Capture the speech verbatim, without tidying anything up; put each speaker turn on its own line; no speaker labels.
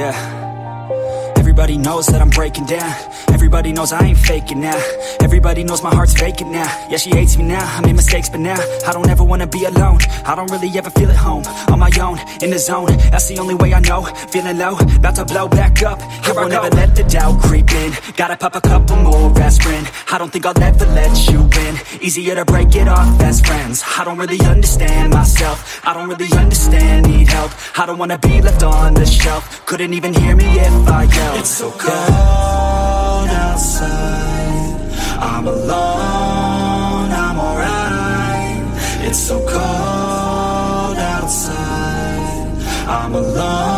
yeah. Everybody knows that I'm breaking down. Everybody knows I ain't faking now. Everybody knows my heart's vacant now. Yeah, she hates me now, I made mistakes but now I don't ever wanna be alone. I don't really ever feel at home. On my own, in the zone, that's the only way I know. Feeling low, about to blow back up. Here I won't ever let the doubt creep in. Gotta pop a couple more aspirin. I don't think I'll ever let you in. Easier to break it off best friends. I don't really understand myself. I don't really understand, need help. I don't wanna be left on the shelf. Couldn't even hear me if I yelled.
It's so cold outside, I'm alone, I'm alright. It's so cold outside, I'm alone.